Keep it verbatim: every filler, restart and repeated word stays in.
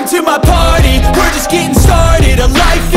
welcome to my party. We're just getting started, a life